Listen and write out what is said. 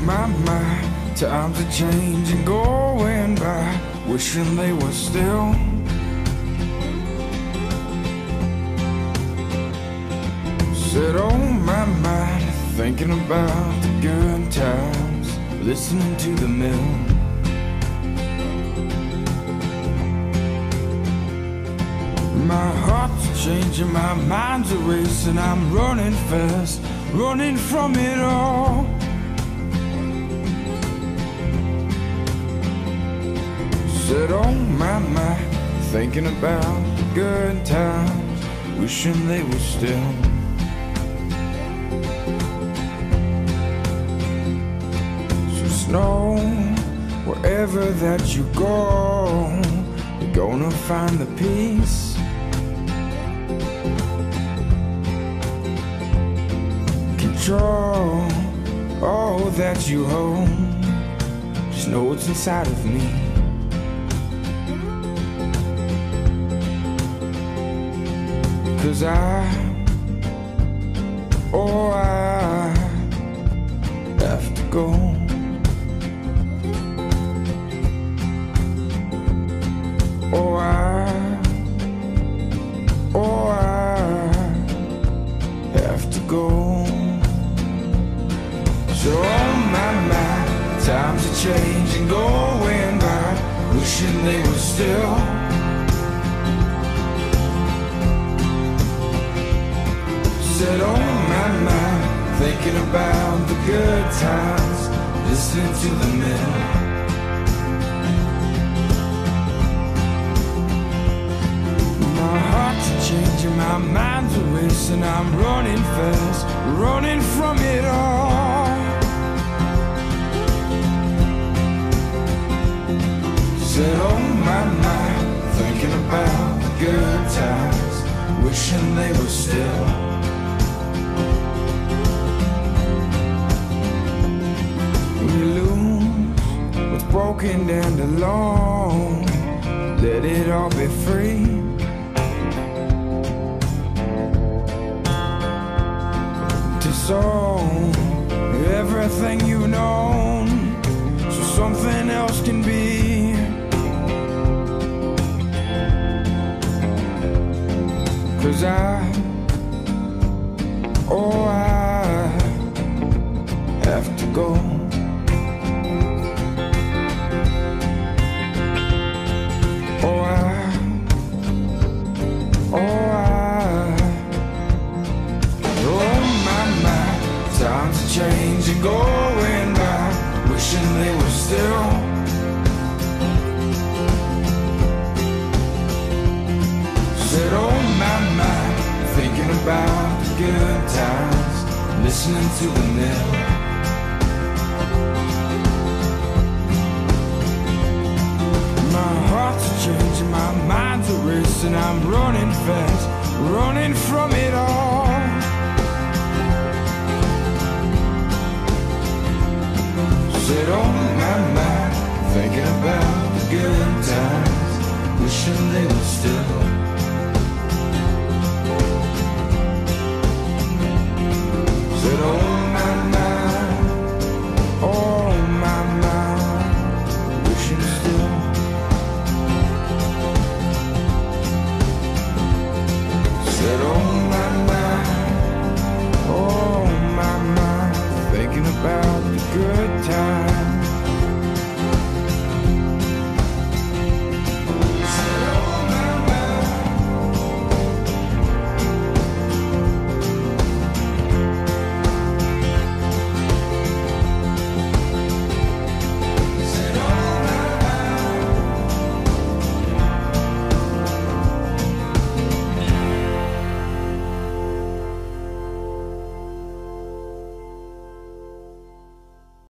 my, times are changing, going by, wishing they were still. Said, oh my, thinking about the good times, listening to the mill. My heart's changing, my mind's erasing, I'm running fast, running from it all. Said, oh my, thinking about the good times, wishing they were still. So know, wherever that you go, you're gonna find the peace. Control all that you hold, just know what's inside of me. Cause I have to go. I have to go. So my, times are changing, going by, wishing they were still. Said, oh my, thinking about the good times, listening to the mill. My heart's changing, my mind's erasing, I'm running fast, running from it all. Said, oh my, thinking about the good times, wishing they were still. What's broken and alone, let it all be free. To sow everything you've known, so something else can be. Cause I have to go. Times are changing, going by, wishing they were still. Said, oh my, thinking about the good times, listening to the mill. My heart's changing, my mind's erasing, I'm running fast, running from it all. Said, oh my, thinking about the good times, wishing they were still.